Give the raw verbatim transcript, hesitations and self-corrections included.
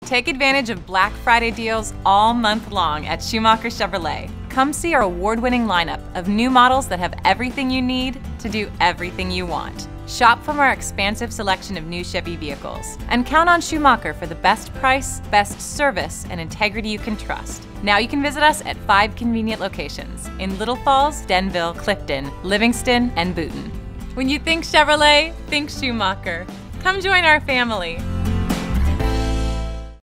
Take advantage of Black Friday deals all month long at Schumacher Chevrolet. Come see our award-winning lineup of new models that have everything you need to do everything you want. Shop from our expansive selection of new Chevy vehicles. And count on Schumacher for the best price, best service, and integrity you can trust. Now you can visit us at five convenient locations in Little Falls, Denville, Clifton, Livingston, and Boonton. When you think Chevrolet, think Schumacher. Come join our family.